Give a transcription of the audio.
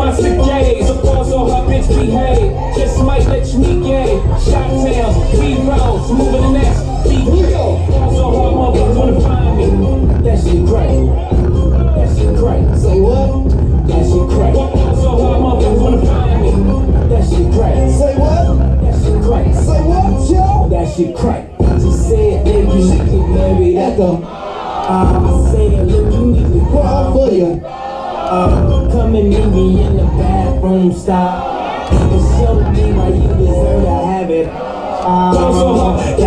my sick days. A pause on her bitch behave. Just might let you meet gay. Shot towns, B-rolls, moving the next. B-Kill. Pause on her motherfuckers wanna find me. That shit great. That shit great. Say what? That shit great. Pause on her motherfuckers wanna find me. That shit great. Say what? That shit great. Say what, yo? That shit great. She said, nigga, you should get married at the I said, look, you need to cry for you. Come and meet me in the bathroom stop and show me why you deserve to have it.